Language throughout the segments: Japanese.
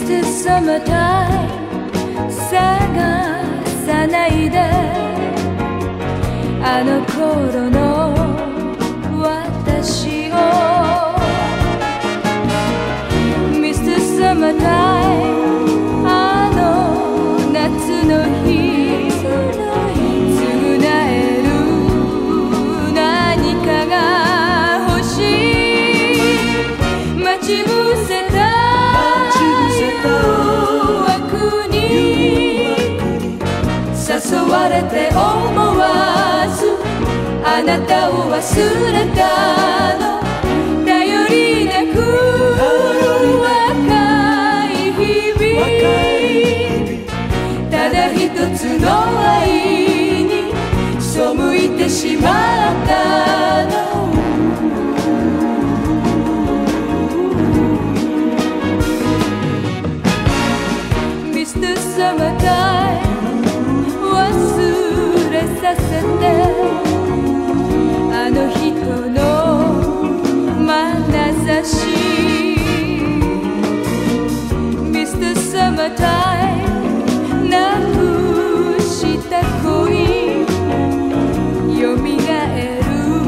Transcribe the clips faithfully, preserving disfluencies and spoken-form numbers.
ター Summertime 探さないであの頃の私を ミスター Summertime あの夏の日償える何かが欲しい待ち伏せた誘われて思わずあなたを忘れたの頼りなく若い日々ただ一つの愛に背いてしまったのミスター Summertime忘れさせてあの人の眼差し ミスター Summertime なくした恋よみがえる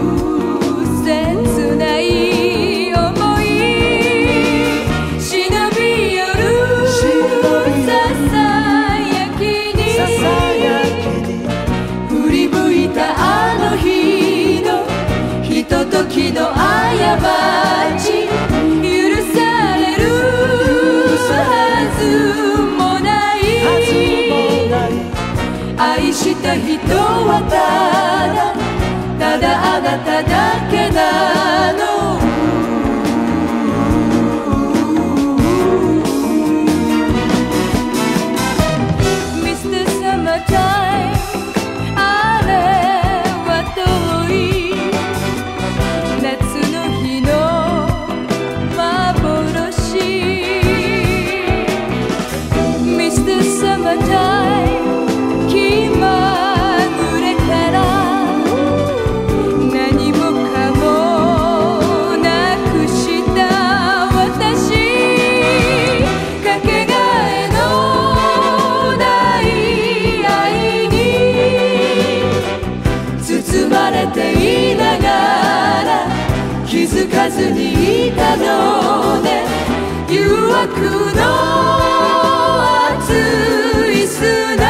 切ない想い忍び寄るささやきに振り向いたあの日のひとときの過ち許されるはずもない愛した人はただただあなただけなのミスター Summertime あれは遠い夏の日の幻 ミスター Summertime 気まぐれから何もかもなくした私かけがえのない愛に包まれていながら気づかずにいたのね誘惑の熱い砂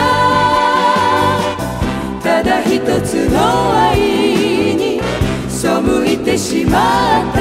ただ一つの愛に背いてしまった